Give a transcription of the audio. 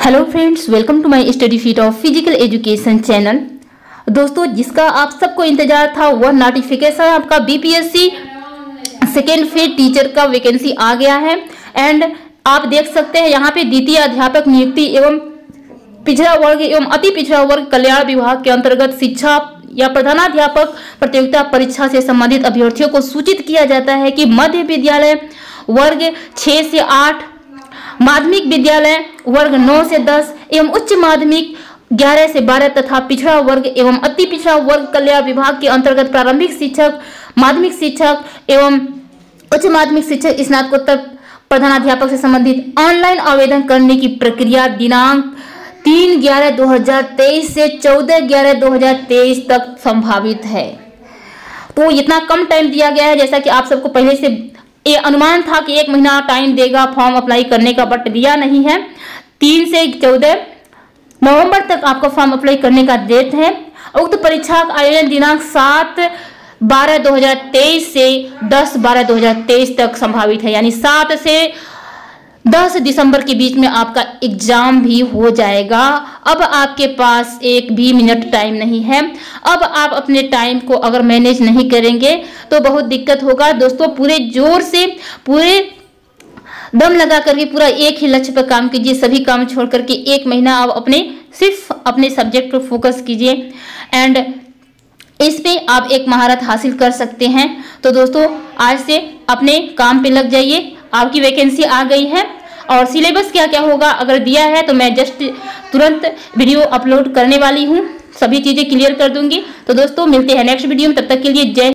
Hello friends, welcome to my study sheet of physical education channel. दोस्तों, जिसका आप सबको इंतजार था वह नोटिफिकेशन आपका बीपीएससी सेकेंड फेज टीचर का वैकेंसी आ गया है। एंड आप देख सकते हैं यहाँ पे द्वितीय अध्यापक नियुक्ति एवं पिछड़ा वर्ग एवं अति पिछड़ा वर्ग कल्याण विभाग के अंतर्गत शिक्षा या प्रधानाध्यापक प्रतियोगिता परीक्षा से संबंधित अभ्यर्थियों को सूचित किया जाता है कि मध्य विद्यालय वर्ग 6 से 8, माध्यमिक विद्यालय वर्ग 9 से 10 एवं उच्च माध्यमिक 11 से 12 तथा पिछड़ा वर्ग एवं अति पिछड़ा वर्ग कल्याण विभाग के अंतर्गत प्रारंभिक शिक्षक, माध्यमिक शिक्षक एवं उच्च माध्यमिक शिक्षक, स्नातकोत्तर प्रधानाध्यापक से संबंधित ऑनलाइन आवेदन करने की प्रक्रिया दिनांक 3/11/2023 से 14/11/2023 तक संभावित है। तो इतना कम टाइम दिया गया है, जैसा कि आप सबको पहले से ये अनुमान था कि 1 महीना टाइम देगा फॉर्म अप्लाई करने का, बट दिया नहीं है। 3 से 14 नवंबर तक आपका फॉर्म अप्लाई करने का डेट है। उक्त परीक्षा का आयोजन दिनांक 7/12/2023 से 10/12/2023 तक संभावित है, यानी 7 से 10 दिसंबर के बीच में आपका एग्जाम भी हो जाएगा। अब आपके पास 1 भी मिनट टाइम नहीं है। अब आप अपने टाइम को अगर मैनेज नहीं करेंगे तो बहुत दिक्कत होगा। दोस्तों, पूरे जोर से, पूरे दम लगा करके पूरा एक ही लक्ष्य पर काम कीजिए। सभी काम छोड़ करके 1 महीना आप सिर्फ अपने सब्जेक्ट पर फोकस कीजिए एंड इस पे आप एक महारत हासिल कर सकते हैं। तो दोस्तों, आज से अपने काम पे लग जाइए। आपकी वैकेंसी आ गई है और सिलेबस क्या क्या होगा अगर दिया है तो मैं जस्ट तुरंत वीडियो अपलोड करने वाली हूँ, सभी चीज़ें क्लियर कर दूंगी। तो दोस्तों, मिलते हैं नेक्स्ट वीडियो में, तब तक के लिए जय।